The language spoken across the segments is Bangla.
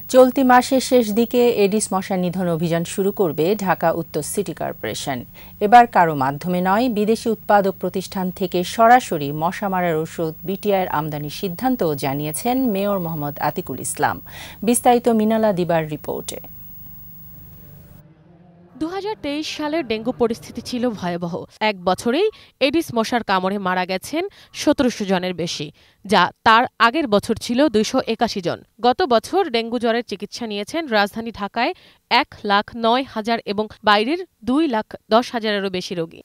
চলতি মাসের শেষ দিকে এডিস মশা নিধন অভিযান শুরু করবে ঢাকা উত্তর সিটি কর্পোরেশন। এবার কারো মাধ্যমে নয়, বিদেশি উৎপাদক প্রতিষ্ঠান থেকে সরাসরি মশা মারার ওষুধ বিটিআইয়ের আমদানির সিদ্ধান্তও জানিয়েছেন মেয়র মোহাম্মদ আতিকুল ইসলাম। বিস্তারিত মিনালা দিবার রিপোর্টে। 2023 সালের ডেঙ্গু পরিস্থিতি ছিল ভয়াবহ। এক বছরেই এডিস মশার কামড়ে মারা গেছেন 1700 জনের বেশি, যা তার আগের বছর ছিল 281 জন। গত বছর ডেঙ্গু জ্বরের চিকিৎসা নিয়েছেন রাজধানী ঢাকায় 1,09,000 এবং বাইরের 2,10,000-এরও বেশি রোগী।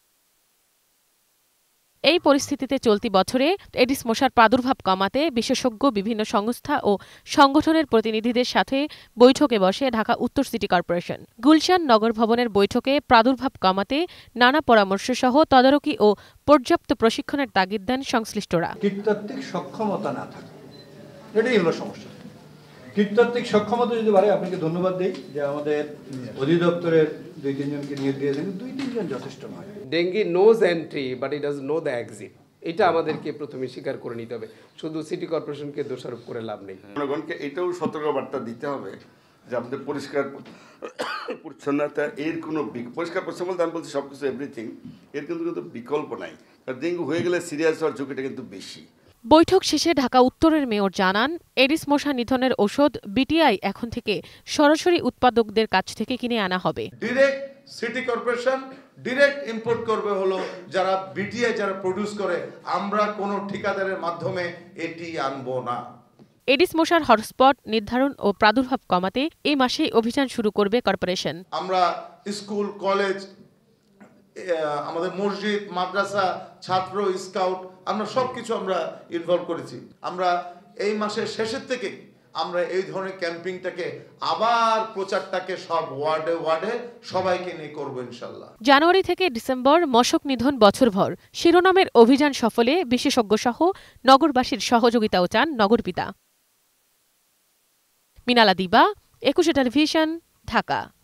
এই পরিস্থিতিতে চলতি বছরে এডিস মশার প্রাদুর্ভাব কমাতে বিশেষজ্ঞ বিভিন্ন সংস্থা ও সংগঠনের প্রতিনিধিদের সাথে বৈঠকে বসে ঢাকা উত্তর সিটি কর্পোরেশন। গুলশান নগর ভবনের বৈঠকে প্রাদুর্ভাব কমাতে নানা পরামর্শ সহ তদারকি ও পর্যাপ্ত প্রশিক্ষণের তাগিদ দেন সংশ্লিষ্টরা। কীটতাত্ত্বিক সক্ষমতা না থাকে, এটাই হলো সমস্যা। কীটতাত্ত্বিক সক্ষমতা যদি বাড়ে, আপনাকে ধন্যবাদ দেই যে আমাদের অধিদপ্তরের 2-3 জনকে নিয়োগ দিয়েছেন, 2-3 জন যথেষ্ট নয়। Dengue knows entry but it does know the exit, এটা আমাদেরকে প্রথমে স্বীকার করে নিতে হবে। শুধু সিটি কর্পোরেশনকে দোষারোপ করে লাভ নেই। জনগণকে এটাও সতর্কবার্তা দিতে হবে যে আমাদের পরিষ্কার পরিচ্ছন্নতা এর কোনো পরিষ্কার পরিচ্ছন্ন বলতে আমি বলছি সব কিছু এভরিথিং, এর কিন্তু বিকল্প নাই। ডেঙ্গু হয়ে গেলে সিরিয়াস হওয়ার ঝুঁকিটা কিন্তু বেশি। বৈঠক শেষে ঢাকা উত্তরের মেয়র জানান, এডিস মশা নিধনের ওষুধ বিটিআই এখন থেকে সরাসরি উৎপাদকদের কাছ থেকে কিনে আনা হবে। Direct city corporation direct import করবে হলো যারা বিটিআই যারা প্রডিউস করে, আমরা কোনো ঠিকাদারের মাধ্যমে এটি আনবো না। এডিস মশার হটস্পট নির্ধারণ ও প্রাদুর্ভাব কমাতে এই মাসেই অভিযান শুরু করবে কর্পোরেশন। আমরা স্কুল, কলেজ, আমাদের মসজিদ, মাদ্রাসা, ছাত্র, স্কাউট, আমরা সবকিছু আমরা ইনভলভ করেছি। আমরা এই মাসের শেষের থেকে আমরা এই ধরনের ক্যাম্পিংটাকে আবার প্রচারটাকে সব ওয়ার্ডে ওয়ার্ডে সবাইকে নিয়ে করবো ইনশাল্লাহ। জানুয়ারি থেকে ডিসেম্বর মশক নিধন বছরভর শিরোনামের অভিযান সফলে বিশেষজ্ঞ সহ নগরবাসীর সহযোগিতাও চান নগরপিতা। মিনালা দিবা, একুশে টেলিভিশন, ঢাকা।